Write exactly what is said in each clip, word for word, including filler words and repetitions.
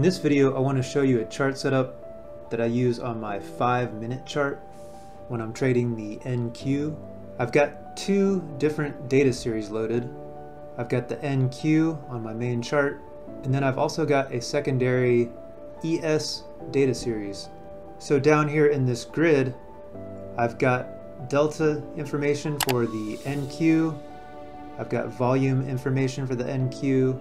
In this video, I want to show you a chart setup that I use on my five minute chart when I'm trading the N Q. I've got two different data series loaded. I've got the N Q on my main chart, and then I've also got a secondary E S data series. So down here in this grid, I've got delta information for the N Q, I've got volume information for the N Q,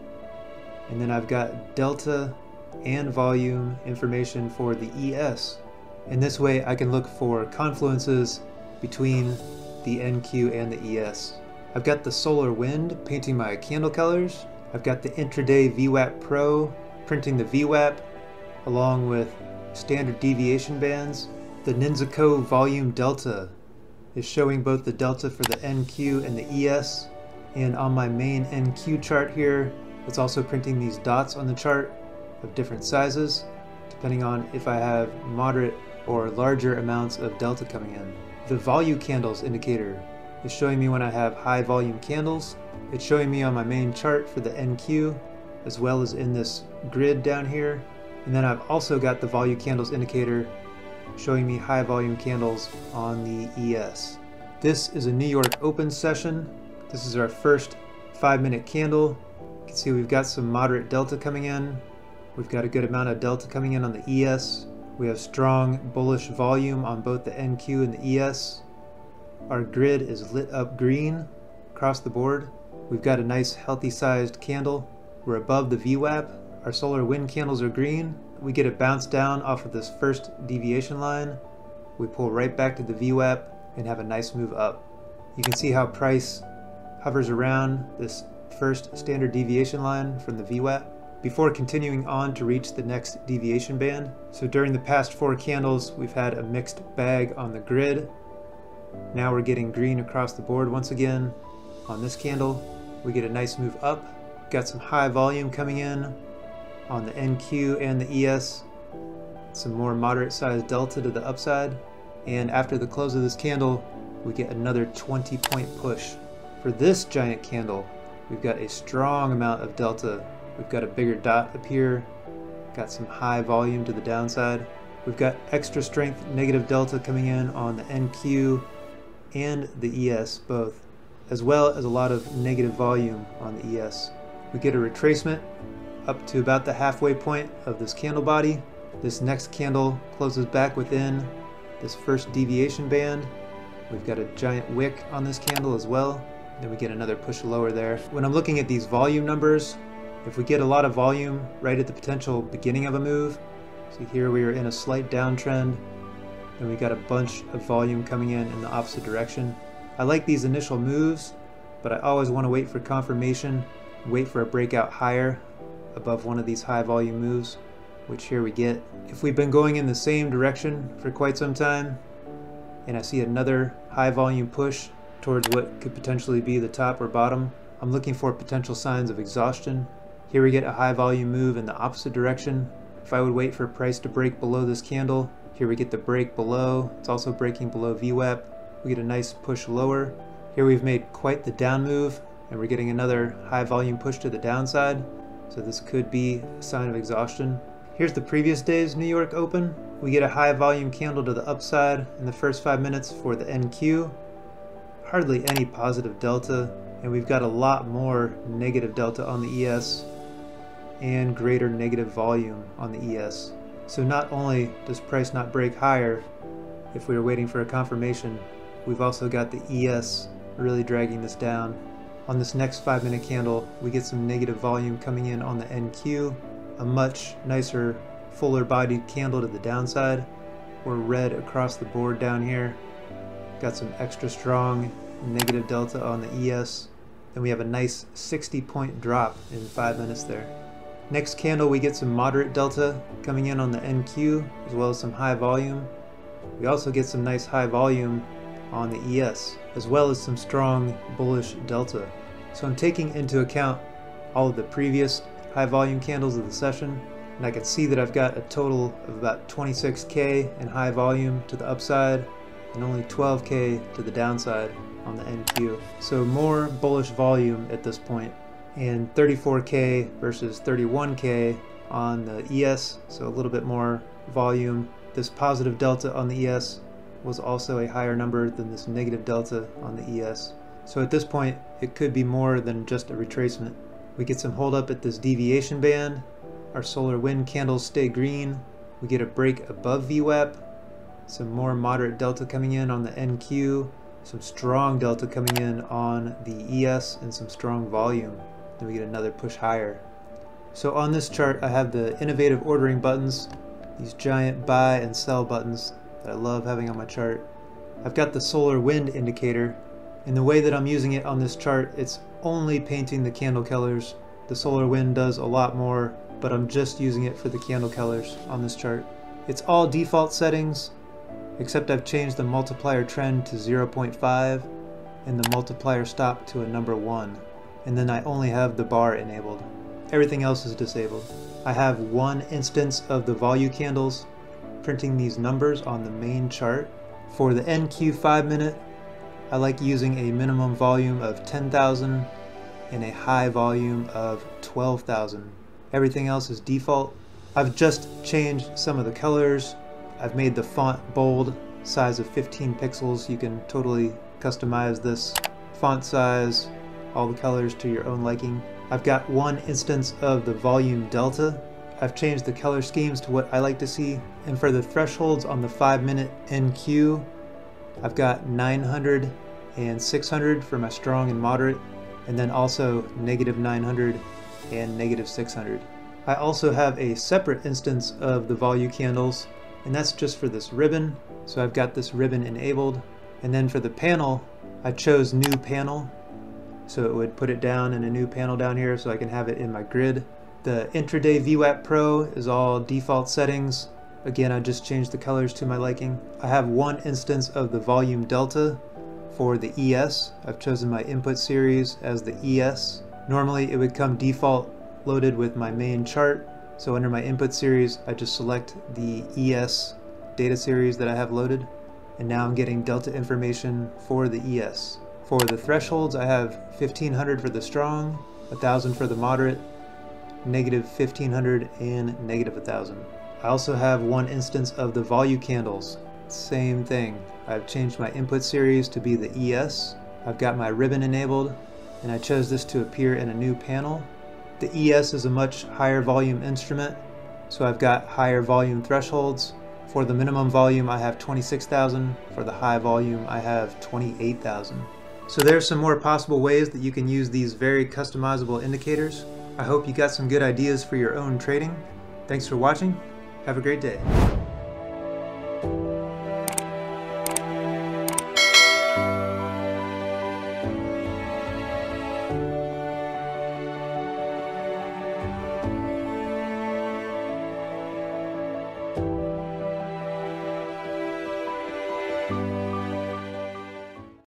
and then I've got delta and volume information for the E S. And this way I can look for confluences between the N Q and the E S. I've got the solar wind painting my candle colors. I've got the intraday V WAP Pro printing the V WAP along with standard deviation bands. The ninZa.co volume delta is showing both the delta for the N Q and the E S. And on my main N Q chart here, it's also printing these dots on the chart of different sizes, depending on if I have moderate or larger amounts of delta coming in. The volume candles indicator is showing me when I have high volume candles. It's showing me on my main chart for the N Q, as well as in this grid down here. And then I've also got the volume candles indicator showing me high volume candles on the E S. This is a New York Open session. This is our first five minute candle. You can see we've got some moderate delta coming in. We've got a good amount of delta coming in on the E S. We have strong bullish volume on both the N Q and the E S. Our grid is lit up green across the board. We've got a nice healthy sized candle. We're above the V WAP. Our solar wind candles are green. We get a bounce down off of this first deviation line. We pull right back to the V WAP and have a nice move up. You can see how price hovers around this first standard deviation line from the V WAP before continuing on to reach the next deviation band. So during the past four candles, we've had a mixed bag on the grid. Now we're getting green across the board once again. On this candle, we get a nice move up. Got some high volume coming in on the N Q and the E S. Some more moderate sized delta to the upside. And after the close of this candle, we get another twenty point push. For this giant candle, we've got a strong amount of delta. We've got a bigger dot up here, got some high volume to the downside. We've got extra strength negative delta coming in on the N Q and the E S both, as well as a lot of negative volume on the E S. We get a retracement up to about the halfway point of this candle body. This next candle closes back within this first deviation band. We've got a giant wick on this candle as well. Then we get another push lower there. When I'm looking at these volume numbers, if we get a lot of volume right at the potential beginning of a move, see here we are in a slight downtrend, and we got a bunch of volume coming in in the opposite direction. I like these initial moves, but I always want to wait for confirmation, wait for a breakout higher above one of these high volume moves, which here we get. If we've been going in the same direction for quite some time, and I see another high volume push towards what could potentially be the top or bottom, I'm looking for potential signs of exhaustion. Here we get a high volume move in the opposite direction. If I would wait for price to break below this candle, here we get the break below. It's also breaking below V WAP. We get a nice push lower. Here we've made quite the down move, and we're getting another high volume push to the downside. So this could be a sign of exhaustion. Here's the previous day's New York Open. We get a high volume candle to the upside in the first five minutes for the N Q. Hardly any positive delta, and we've got a lot more negative delta on the E S and greater negative volume on the E S. So not only does price not break higher if we were waiting for a confirmation, we've also got the E S really dragging this down. On this next five minute candle, we get some negative volume coming in on the N Q, a much nicer, fuller bodied candle to the downside. We're red across the board down here. Got some extra strong negative delta on the E S. Then we have a nice sixty point drop in five minutes there. Next candle, we get some moderate delta coming in on the N Q, as well as some high volume. We also get some nice high volume on the E S, as well as some strong bullish delta. So I'm taking into account all of the previous high volume candles of the session, and I can see that I've got a total of about twenty-six K in high volume to the upside and only twelve K to the downside on the N Q. So more bullish volume at this point, and thirty-four K versus thirty-one K on the E S, so a little bit more volume. This positive delta on the E S was also a higher number than this negative delta on the E S. So at this point, it could be more than just a retracement. We get some hold up at this deviation band. Our solar wind candles stay green. We get a break above V WAP. Some more moderate delta coming in on the N Q. Some strong delta coming in on the E S and some strong volume. Then we get another push higher. So on this chart, I have the innovative ordering buttons, these giant buy and sell buttons that I love having on my chart. I've got the solar wind indicator. In the way that I'm using it on this chart, it's only painting the candle colors. The solar wind does a lot more, but I'm just using it for the candle colors on this chart. It's all default settings, except I've changed the multiplier trend to zero point five and the multiplier stop to a number one. And then I only have the bar enabled. Everything else is disabled. I have one instance of the volume candles printing these numbers on the main chart. For the N Q five minute, I like using a minimum volume of ten thousand and a high volume of twelve thousand. Everything else is default. I've just changed some of the colors. I've made the font bold, size of fifteen pixels. You can totally customize this font size, all the colors to your own liking. I've got one instance of the volume delta. I've changed the color schemes to what I like to see. And for the thresholds on the five minute N Q, I've got nine hundred and six hundred for my strong and moderate, and then also negative nine hundred and negative six hundred. I also have a separate instance of the volume candles, and that's just for this ribbon. So I've got this ribbon enabled. And then for the panel, I chose new panel. So it would put it down in a new panel down here so I can have it in my grid. The intraday V WAP Pro is all default settings. Again, I just changed the colors to my liking. I have one instance of the volume delta for the E S. I've chosen my input series as the E S. Normally it would come default loaded with my main chart. So under my input series, I just select the E S data series that I have loaded. And now I'm getting delta information for the E S. For the thresholds, I have fifteen hundred for the strong, one thousand for the moderate, negative fifteen hundred, and negative one thousand. I also have one instance of the volume candles. Same thing. I've changed my input series to be the E S. I've got my ribbon enabled, and I chose this to appear in a new panel. The E S is a much higher volume instrument, so I've got higher volume thresholds. For the minimum volume, I have twenty-six thousand. For the high volume, I have twenty-eight thousand. So there's some more possible ways that you can use these very customizable indicators. I hope you got some good ideas for your own trading. Thanks for watching. Have a great day.